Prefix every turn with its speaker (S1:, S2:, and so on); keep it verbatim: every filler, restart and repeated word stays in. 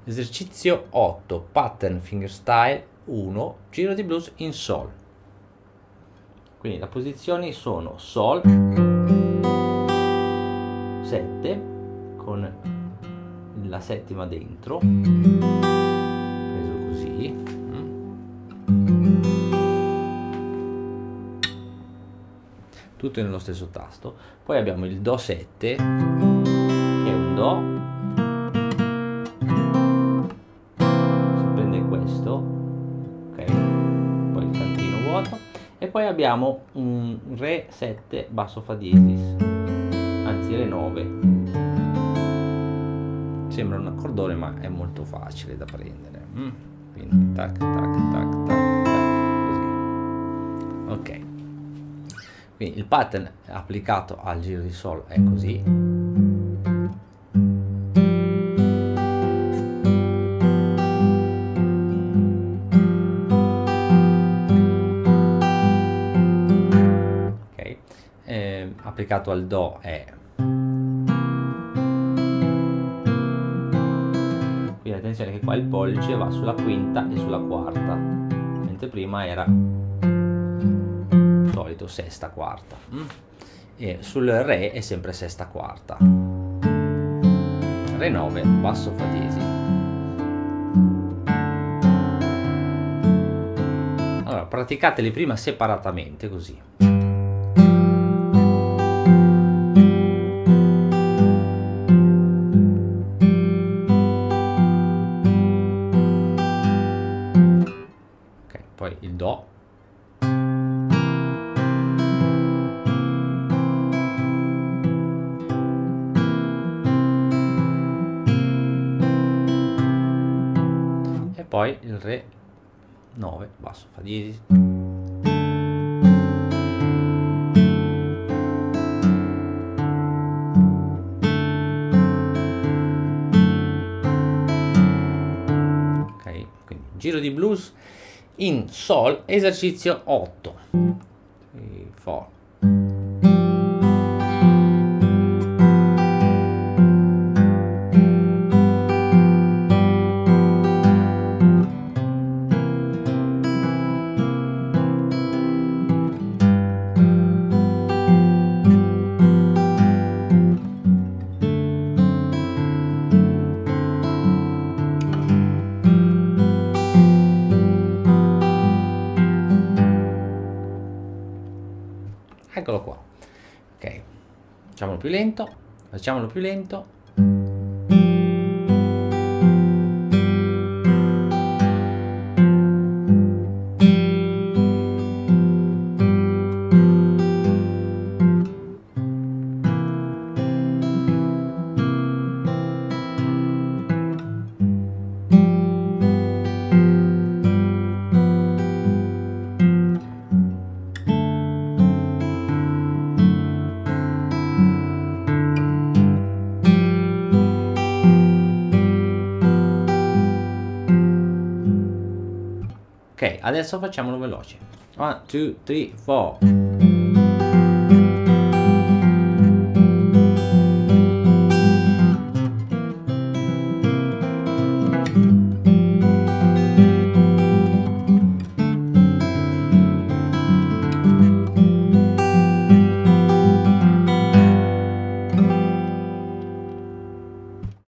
S1: Esercizio otto, pattern fingerstyle uno, giro di blues in sol. Quindi le posizioni sono sol, sette, con la settima dentro, preso così, tutto nello stesso tasto. Poi abbiamo il do sette, che è un do, ok, poi il cantino vuoto, e poi abbiamo un re sette basso fa diesis, anzi re nove. Sembra un accordone ma è molto facile da prendere. mm. Quindi tac tac tac tac tac, così, ok. Quindi il pattern applicato al giro di sol è così. Applicato al do è, quindi attenzione che qua il pollice va sulla quinta e sulla quarta, mentre prima era solito sesta quarta, e sul re è sempre sesta quarta, re nove basso fa diesis. Allora praticateli prima separatamente così. Poi il do, e poi il re nove basso fa diesis. Ok, quindi giro di blues in sol, esercizio otto. tre, quattro. Eccolo qua. Ok, facciamolo più lento, facciamolo più lento. Ok, adesso facciamolo veloce. uno, due, tre, quattro.